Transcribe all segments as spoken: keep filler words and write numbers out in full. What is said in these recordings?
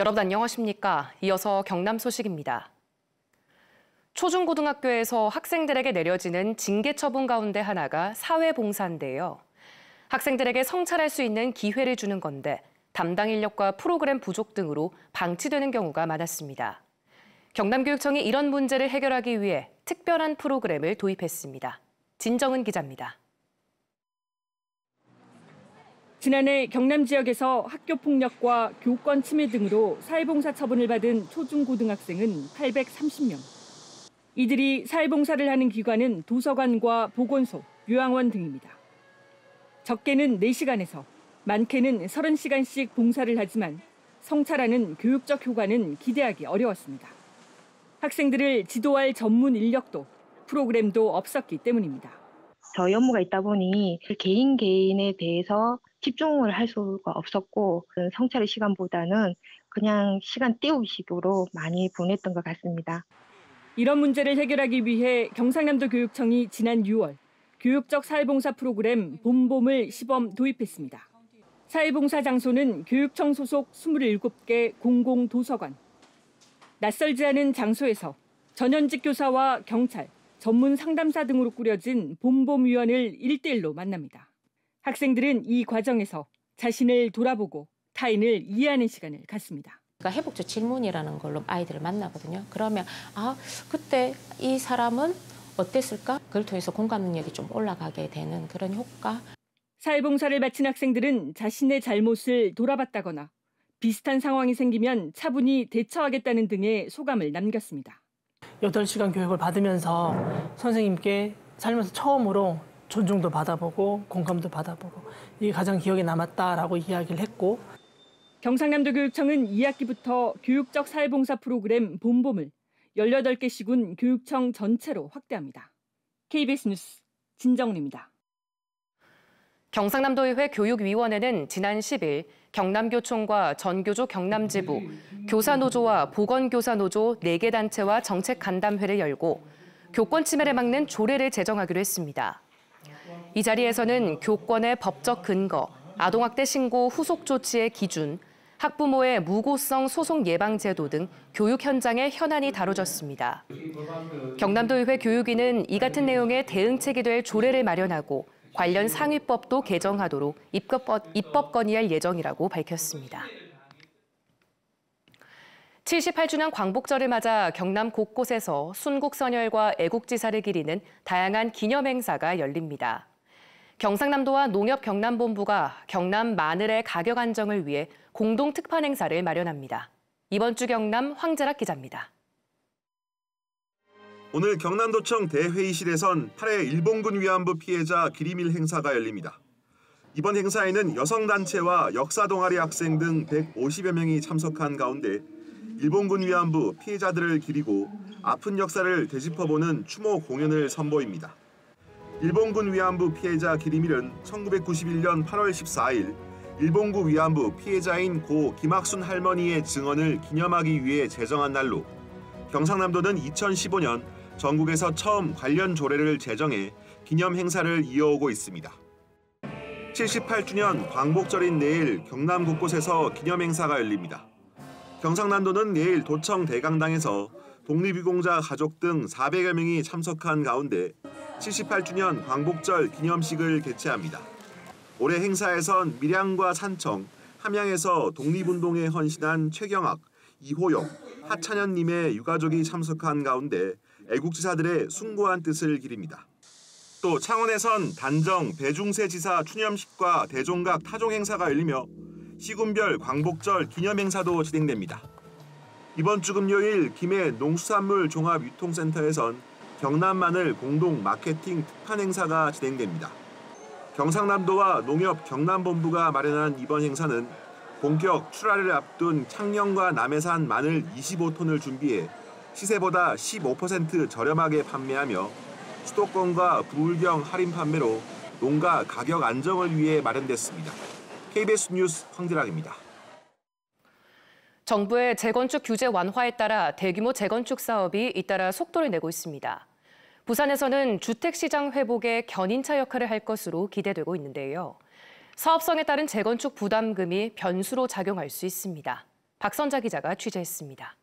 여러분 안녕하십니까? 이어서 경남 소식입니다. 초중고등학교에서 학생들에게 내려지는 징계 처분 가운데 하나가 사회봉사인데요. 학생들에게 성찰할 수 있는 기회를 주는 건데 담당 인력과 프로그램 부족 등으로 방치되는 경우가 많았습니다. 경남교육청이 이런 문제를 해결하기 위해 특별한 프로그램을 도입했습니다. 진정은 기자입니다. 지난해 경남 지역에서 학교 폭력과 교권 침해 등으로 사회봉사 처분을 받은 초중고등학생은 팔백삼십 명. 이들이 사회봉사를 하는 기관은 도서관과 보건소, 요양원 등입니다. 적게는 네 시간에서 많게는 서른 시간씩 봉사를 하지만 성찰하는 교육적 효과는 기대하기 어려웠습니다. 학생들을 지도할 전문 인력도 프로그램도 없었기 때문입니다. 저희 업무가 있다 보니 개인 개인에 대해서 집중을 할 수가 없었고 성찰의 시간보다는 그냥 시간 때우기식으로 많이 보냈던 것 같습니다. 이런 문제를 해결하기 위해 경상남도 교육청이 지난 유월 교육적 사회봉사 프로그램 봄봄을 시범 도입했습니다. 사회봉사 장소는 교육청 소속 스물일곱 개 공공도서관. 낯설지 않은 장소에서 전현직 교사와 경찰, 전문 상담사 등으로 꾸려진 봄봄위원을 일대일로 만납니다. 학생들은 이 과정에서 자신을 돌아보고 타인을 이해하는 시간을 갖습니다. 그러니까 회복적 질문이라는 걸로 아이들을 만나거든요. 그러면 아 그때 이 사람은 어땠을까? 그걸 통해서 공감 능력이 좀 올라가게 되는 그런 효과. 사회봉사를 마친 학생들은 자신의 잘못을 돌아봤다거나 비슷한 상황이 생기면 차분히 대처하겠다는 등의 소감을 남겼습니다. 여덟 시간 교육을 받으면서 선생님께 살면서 처음으로 존중도 받아보고 공감도 받아보고 이게 가장 기억에 남았다라고 이야기를 했고, 경상남도 교육청은 이 학기부터 교육적 사회봉사 프로그램 봄봄을 열여덟 개 시군 교육청 전체로 확대합니다. 케이비에스 뉴스 진정은입니다. 경상남도의회 교육위원회는 지난 십일 경남교총과 전교조 경남지부, 교사노조와 보건교사노조 네 개 단체와 정책간담회를 열고 교권 침해를 막는 조례를 제정하기로 했습니다. 이 자리에서는 교권의 법적 근거, 아동학대 신고 후속 조치의 기준, 학부모의 무고성 소송 예방 제도 등 교육 현장의 현안이 다뤄졌습니다. 경남도의회 교육위는 이 같은 내용의 대응책이 될 조례를 마련하고 관련 상위법도 개정하도록 입법, 입법 건의할 예정이라고 밝혔습니다. 칠십팔 주년 광복절을 맞아 경남 곳곳에서 순국선열과 애국지사를 기리는 다양한 기념행사가 열립니다. 경상남도와 농협경남본부가 경남 마늘의 가격 안정을 위해 공동 특판 행사를 마련합니다. 이번 주 경남 황재락 기자입니다. 오늘 경남도청 대회의실에선 팔 회 일본군 위안부 피해자 기리밀 행사가 열립니다. 이번 행사에는 여성단체와 역사동아리 학생 등 백오십여 명이 참석한 가운데 일본군 위안부 피해자들을 기리고 아픈 역사를 되짚어보는 추모 공연을 선보입니다. 일본군 위안부 피해자 기리밀은 천구백구십일 년 팔월 십사일 일본군 위안부 피해자인 고 김학순 할머니의 증언을 기념하기 위해 제정한 날로 경상남도는 이천십오 년 전국에서 처음 관련 조례를 제정해 기념 행사를 이어오고 있습니다. 칠십팔 주년 광복절인 내일 경남 곳곳에서 기념 행사가 열립니다. 경상남도는 내일 도청 대강당에서 독립유공자 가족 등 사백여 명이 참석한 가운데 칠십팔 주년 광복절 기념식을 개최합니다. 올해 행사에선 밀양과 산청, 함양에서 독립운동에 헌신한 최경학, 이호영, 하찬현님의 유가족이 참석한 가운데 애국지사들의 숭고한 뜻을 기립니다. 또 창원에선 단정, 배중세 지사 추념식과 대종각 타종 행사가 열리며 시군별 광복절 기념행사도 진행됩니다. 이번 주 금요일 김해 농수산물 종합유통센터에선 경남 마늘 공동 마케팅 특판 행사가 진행됩니다. 경상남도와 농협 경남본부가 마련한 이번 행사는 본격 출하를 앞둔 창녕과 남해산 마늘 이십오 톤을 준비해 시세보다 십오 퍼센트 저렴하게 판매하며 수도권과 부울경 할인 판매로 농가 가격 안정을 위해 마련됐습니다. 케이비에스 뉴스 황재락입니다. 정부의 재건축 규제 완화에 따라 대규모 재건축 사업이 잇따라 속도를 내고 있습니다. 부산에서는 주택시장 회복에 견인차 역할을 할 것으로 기대되고 있는데요. 사업성에 따른 재건축 부담금이 변수로 작용할 수 있습니다. 박선자 기자가 취재했습니다.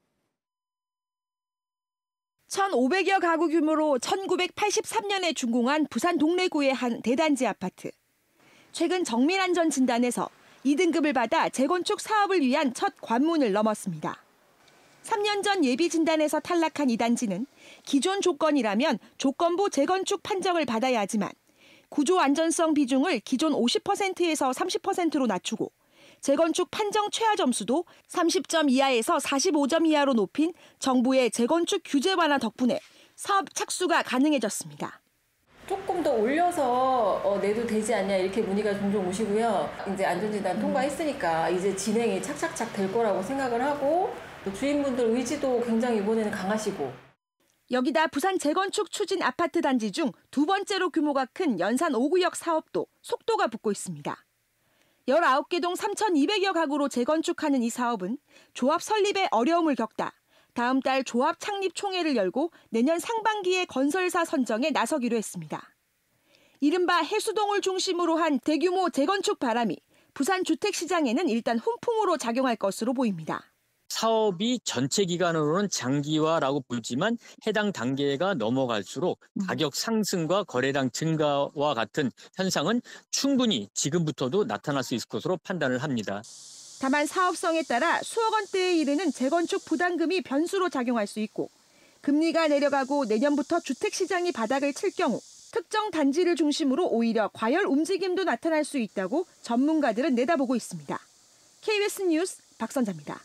천오백여 가구 규모로 천구백팔십삼 년에 준공한 부산 동래구의 한 대단지 아파트. 최근 정밀안전진단에서 이 등급을 받아 재건축 사업을 위한 첫 관문을 넘었습니다. 삼 년 전 예비진단에서 탈락한 이 단지는 기존 조건이라면 조건부 재건축 판정을 받아야 하지만 구조 안전성 비중을 기존 오십 퍼센트에서 삼십 퍼센트로 낮추고 재건축 판정 최하 점수도 삼십 점 이하에서 사십오 점 이하로 높인 정부의 재건축 규제 완화 덕분에 사업 착수가 가능해졌습니다. 조금 더 올려서 어, 내도 되지 않냐 이렇게 문의가 종종 오시고요. 이제 안전진단 통과했으니까 이제 진행이 착착착 될 거라고 생각을 하고 또 주인분들 의지도 굉장히 이번에는 강하시고. 여기다 부산 재건축 추진 아파트 단지 중 두 번째로 규모가 큰 연산 오 구역 사업도 속도가 붙고 있습니다. 열아홉 개 동 삼천이백여 가구로 재건축하는 이 사업은 조합 설립에 어려움을 겪다 다음 달 조합 창립 총회를 열고 내년 상반기에 건설사 선정에 나서기로 했습니다. 이른바 해수동을 중심으로 한 대규모 재건축 바람이 부산 주택시장에는 일단 훈풍으로 작용할 것으로 보입니다. 사업이 전체 기간으로는 장기화라고 보지만 해당 단계가 넘어갈수록 가격 상승과 거래량 증가와 같은 현상은 충분히 지금부터도 나타날 수 있을 것으로 판단을 합니다. 다만 사업성에 따라 수억 원대에 이르는 재건축 부담금이 변수로 작용할 수 있고 금리가 내려가고 내년부터 주택시장이 바닥을 칠 경우 특정 단지를 중심으로 오히려 과열 움직임도 나타날 수 있다고 전문가들은 내다보고 있습니다. 케이비에스 뉴스 박선자입니다.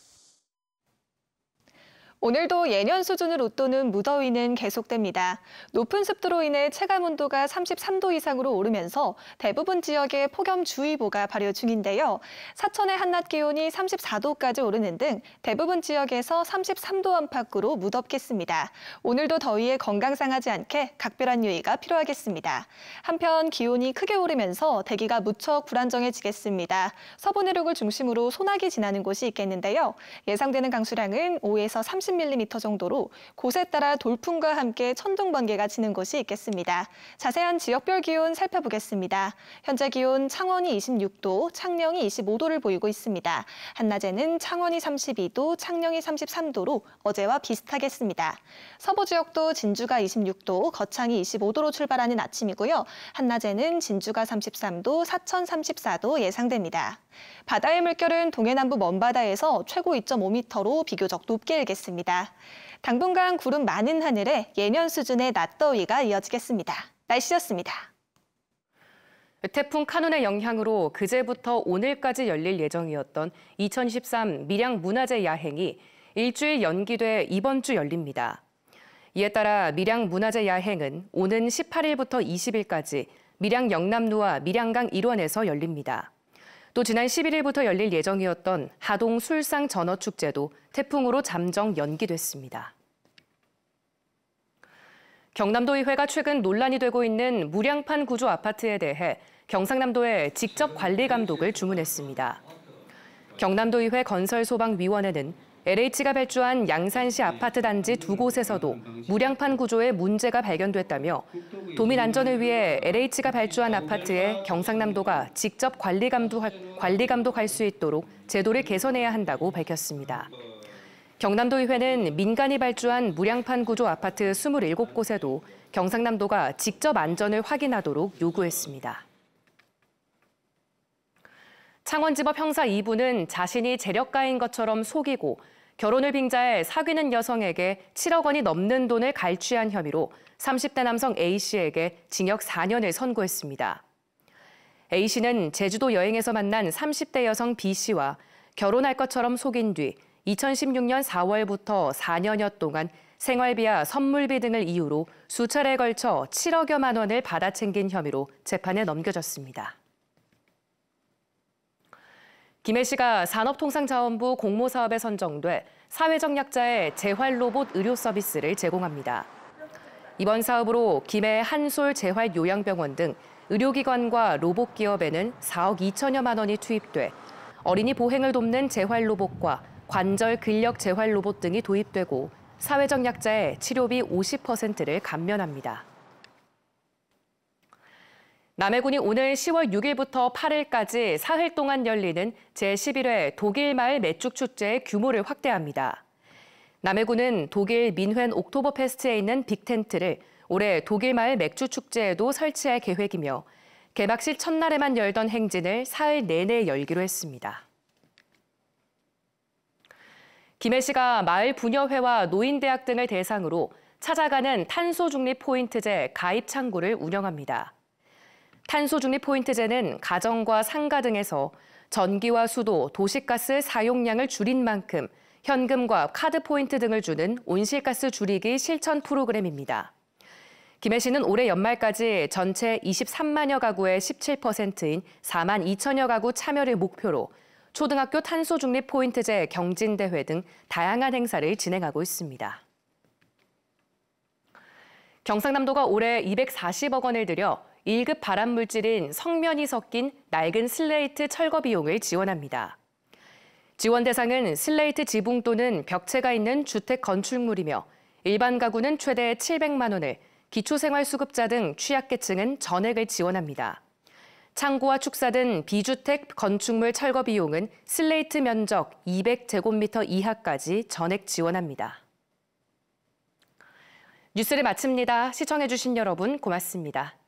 오늘도 예년 수준을 웃도는 무더위는 계속됩니다. 높은 습도로 인해 체감온도가 삼십삼 도 이상으로 오르면서 대부분 지역에 폭염주의보가 발효 중인데요. 사천의 한낮 기온이 삼십사 도까지 오르는 등 대부분 지역에서 삼십삼 도 안팎으로 무덥겠습니다. 오늘도 더위에 건강 상하지 않게 각별한 유의가 필요하겠습니다. 한편 기온이 크게 오르면서 대기가 무척 불안정해지겠습니다. 서부 내륙을 중심으로 소나기 지나는 곳이 있겠는데요. 예상되는 강수량은 오에서 삼십 밀리미터 정도로 곳에 따라 돌풍과 함께 천둥 번개가 치는 곳이 있겠습니다. 자세한 지역별 기온 살펴보겠습니다. 현재 기온 창원이 이십육 도, 창녕이 이십오 도를 보이고 있습니다. 한낮에는 창원이 삼십이 도, 창녕이 삼십삼 도로 어제와 비슷하겠습니다. 서부 지역도 진주가 이십육 도, 거창이 이십오 도로 출발하는 아침이고요. 한낮에는 진주가 삼십삼 도, 사천 삼십사 도 예상됩니다. 바다의 물결은 동해남부 먼바다에서 최고 이 점 오 미터로 비교적 높게 일겠습니다. 당분간 구름 많은 하늘에 예년 수준의 낮더위가 이어지겠습니다. 날씨였습니다. 태풍 카눈의 영향으로 그제부터 오늘까지 열릴 예정이었던 이천이십삼 밀양 문화제 야행이 일주일 연기돼 이번 주 열립니다. 이에 따라 밀양 문화제 야행은 오는 십팔 일부터 이십 일까지 밀양 영남루와 밀양강 일원에서 열립니다. 또 지난 십일 일부터 열릴 예정이었던 하동 술상 전어축제도 태풍으로 잠정 연기됐습니다. 경남도의회가 최근 논란이 되고 있는 무량판 구조 아파트에 대해 경상남도에 직접 관리 감독을 주문했습니다. 경남도의회 건설소방위원회는 엘에이치가 발주한 양산시 아파트 단지 두 곳에서도 무량판 구조에 문제가 발견됐다며 도민 안전을 위해 엘에이치가 발주한 아파트에 경상남도가 직접 관리 감독할, 관리 감독할 수 있도록 제도를 개선해야 한다고 밝혔습니다. 경남도의회는 민간이 발주한 무량판 구조 아파트 이십칠 곳에도 경상남도가 직접 안전을 확인하도록 요구했습니다. 창원지법 형사 이 부는 자신이 재력가인 것처럼 속이고 결혼을 빙자해 사귀는 여성에게 칠억 원이 넘는 돈을 갈취한 혐의로 삼십 대 남성 A씨에게 징역 사 년을 선고했습니다. A씨는 제주도 여행에서 만난 삼십 대 여성 B씨와 결혼할 것처럼 속인 뒤 이천십육 년 사월부터 사 년여 동안 생활비와 선물비 등을 이유로 수차례에 걸쳐 칠억여만 원을 받아 챙긴 혐의로 재판에 넘겨졌습니다. 김 A씨가 산업통상자원부 공모사업에 선정돼 사회적 약자의 재활로봇 의료 서비스를 제공합니다. 이번 사업으로 김해 한솔 재활요양병원 등 의료기관과 로봇 기업에는 사억 이천여만 원이 투입돼 어린이 보행을 돕는 재활로봇과 관절 근력 재활로봇 등이 도입되고 사회적 약자의 치료비 오십 퍼센트를 감면합니다. 남해군이 오늘 시월 육일부터 팔일까지 사흘 동안 열리는 제십일 회 독일마을 매축축제의 규모를 확대합니다. 남해군은 독일 민헨 옥토버페스트에 있는 빅텐트를 올해 독일마을 맥주축제에도 설치할 계획이며 개막식 첫날에만 열던 행진을 사흘 내내 열기로 했습니다. 김해시가 마을 부녀회와 노인대학 등을 대상으로 찾아가는 탄소중립 포인트제 가입 창구를 운영합니다. 탄소중립 포인트제는 가정과 상가 등에서 전기와 수도, 도시가스 사용량을 줄인 만큼 현금과 카드 포인트 등을 주는 온실가스 줄이기 실천 프로그램입니다. 김해시는 올해 연말까지 전체 이십삼만여 가구의 십칠 퍼센트인 사만 이천여 가구 참여를 목표로 초등학교 탄소중립 포인트제 경진대회 등 다양한 행사를 진행하고 있습니다. 경상남도가 올해 이백사십억 원을 들여 일 급 발암물질인 성면이 섞인 낡은 슬레이트 철거 비용을 지원합니다. 지원 대상은 슬레이트 지붕 또는 벽체가 있는 주택 건축물이며 일반 가구는 최대 칠백만 원을, 기초생활수급자 등 취약계층은 전액을 지원합니다. 창고와 축사 등 비주택 건축물 철거 비용은 슬레이트 면적 이백 제곱미터 이하까지 전액 지원합니다. 뉴스를 마칩니다. 시청해주신 여러분 고맙습니다.